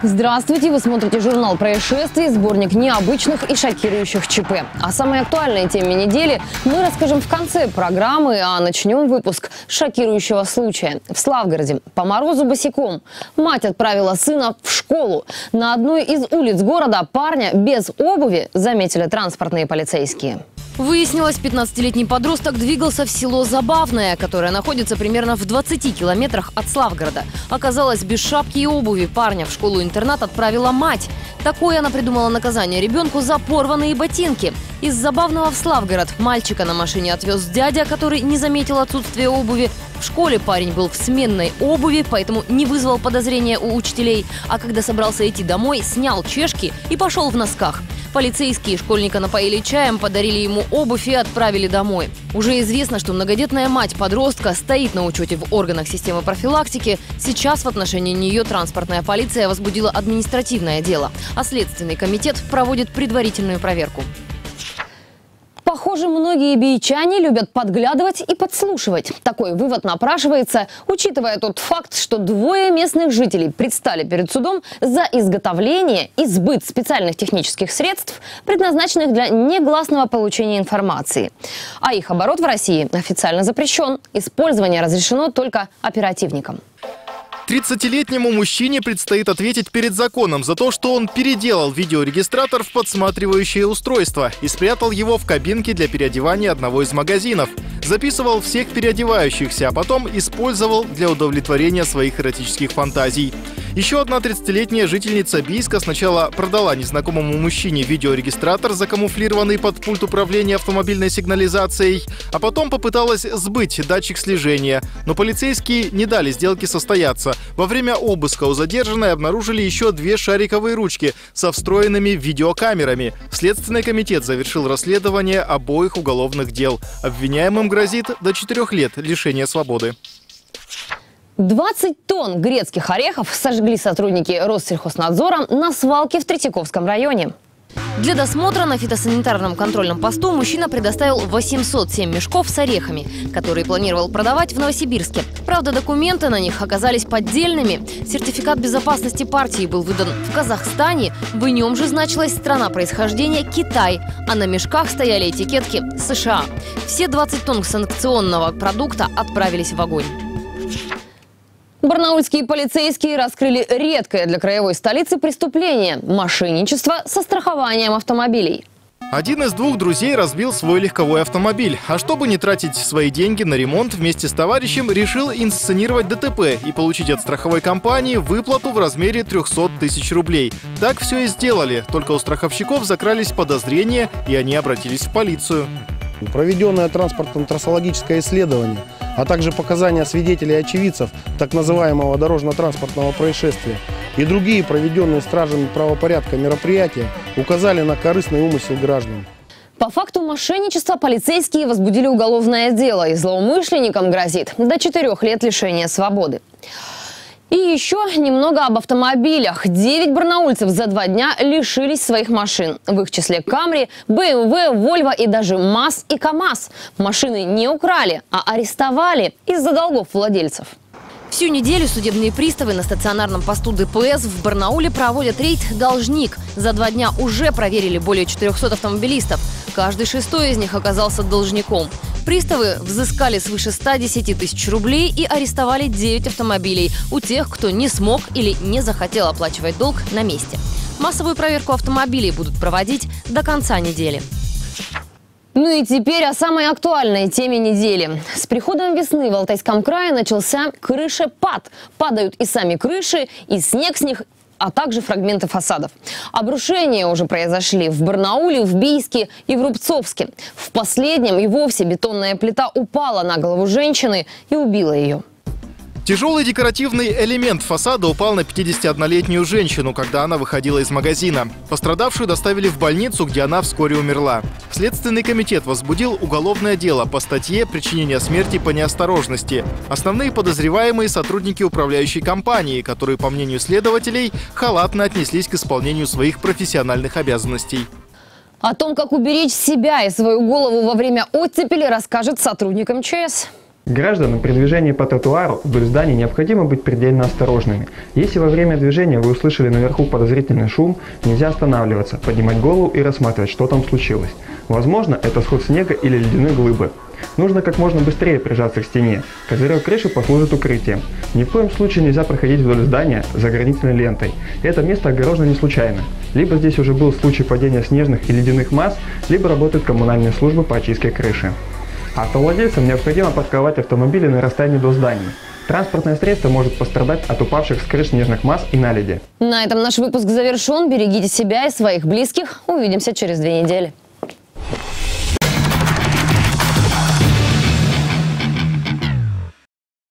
Здравствуйте! Вы смотрите журнал происшествий, сборник необычных и шокирующих ЧП. О самой актуальной теме недели мы расскажем в конце программы, а начнем выпуск с шокирующего случая. В Славгороде по морозу босиком мать отправила сына в школу. На одной из улиц города парня без обуви заметили транспортные полицейские. Выяснилось, 15-летний подросток двигался в село Забавное, которое находится примерно в 20 километрах от Славгорода. Оказалось, без шапки и обуви парня в школу-интернат отправила мать. Такое она придумала наказание ребенку за порванные ботинки. Из Забавного в Славгород мальчика на машине отвез дядя, который не заметил отсутствия обуви. В школе парень был в сменной обуви, поэтому не вызвал подозрения у учителей. А когда собрался идти домой, снял чешки и пошел в носках. Полицейские школьника напоили чаем, подарили ему обувь и отправили домой. Уже известно, что многодетная мать подростка стоит на учете в органах системы профилактики. Сейчас в отношении нее транспортная полиция возбудила административное дело, а Следственный комитет проводит предварительную проверку. Похоже, многие бичане любят подглядывать и подслушивать. Такой вывод напрашивается, учитывая тот факт, что двое местных жителей предстали перед судом за изготовление и сбыт специальных технических средств, предназначенных для негласного получения информации. А их оборот в России официально запрещен. Использование разрешено только оперативникам. 30-летнему мужчине предстоит ответить перед законом за то, что он переделал видеорегистратор в подсматривающее устройство и спрятал его в кабинке для переодевания одного из магазинов. Записывал всех переодевающихся, а потом использовал для удовлетворения своих эротических фантазий. Еще одна 30-летняя жительница Бийска сначала продала незнакомому мужчине видеорегистратор, закамуфлированный под пульт управления автомобильной сигнализацией, а потом попыталась сбыть датчик слежения. Но полицейские не дали сделке состояться. Во время обыска у задержанной обнаружили еще 2 шариковые ручки со встроенными видеокамерами. Следственный комитет завершил расследование обоих уголовных дел. Обвиняемым грозит до 4 лет лишения свободы. 20 тонн грецких орехов сожгли сотрудники Россельхознадзора на свалке в Третьяковском районе. Для досмотра на фитосанитарном контрольном посту мужчина предоставил 807 мешков с орехами, которые планировал продавать в Новосибирске. Правда, документы на них оказались поддельными. Сертификат безопасности партии был выдан в Казахстане. В нем же значилась страна происхождения Китай, а на мешках стояли этикетки США. Все 20 тонн санкционного продукта отправились в огонь. Барнаульские полицейские раскрыли редкое для краевой столицы преступление – мошенничество со страхованием автомобилей. Один из 2 друзей разбил свой легковой автомобиль. А чтобы не тратить свои деньги на ремонт, вместе с товарищем решил инсценировать ДТП и получить от страховой компании выплату в размере 300 тысяч рублей. Так все и сделали. Только у страховщиков закрались подозрения, и они обратились в полицию. Проведенное транспортно-трассологическое исследование, а также показания свидетелей и очевидцев так называемого дорожно-транспортного происшествия и другие проведенные стражами правопорядка мероприятия указали на корыстный умысел граждан. По факту мошенничества полицейские возбудили уголовное дело, и злоумышленникам грозит до 4 лет лишения свободы. И еще немного об автомобилях. 9 барнаульцев за 2 дня лишились своих машин. В их числе Камри, БМВ, Вольво и даже МАЗ и КАМАЗ. Машины не украли, а арестовали из-за долгов владельцев. Всю неделю судебные приставы на стационарном посту ДПС в Барнауле проводят рейд «Должник». За 2 дня уже проверили более 400 автомобилистов. Каждый 6-й из них оказался должником. Приставы взыскали свыше 110 тысяч рублей и арестовали 9 автомобилей у тех, кто не смог или не захотел оплачивать долг на месте. Массовую проверку автомобилей будут проводить до конца недели. Ну и теперь о самой актуальной теме недели. С приходом весны в Алтайском крае начался крышепад. Падают и сами крыши, и снег с них, а также фрагменты фасадов. Обрушения уже произошли в Барнауле, в Бийске и в Рубцовске. В последнем и вовсе бетонная плита упала на голову женщины и убила ее. Тяжелый декоративный элемент фасада упал на 51-летнюю женщину, когда она выходила из магазина. Пострадавшую доставили в больницу, где она вскоре умерла. Следственный комитет возбудил уголовное дело по статье «Причинение смерти по неосторожности». Основные подозреваемые – сотрудники управляющей компании, которые, по мнению следователей, халатно отнеслись к исполнению своих профессиональных обязанностей. О том, как уберечь себя и свою голову во время оттепели, расскажет сотрудник МЧС. Гражданам при движении по тротуару вдоль зданий необходимо быть предельно осторожными. Если во время движения вы услышали наверху подозрительный шум, нельзя останавливаться, поднимать голову и рассматривать, что там случилось. Возможно, это сход снега или ледяной глыбы. Нужно как можно быстрее прижаться к стене. Козырек крыши послужит укрытием. Ни в коем случае нельзя проходить вдоль здания за ограничительной лентой. Это место огорожено не случайно. Либо здесь уже был случай падения снежных и ледяных масс, либо работают коммунальные службы по очистке крыши. Автовладельцам необходимо парковать автомобили на расстоянии до зданий. Транспортное средство может пострадать от упавших с крыш снежных масс и наледи. На этом наш выпуск завершен. Берегите себя и своих близких. Увидимся через 2 недели.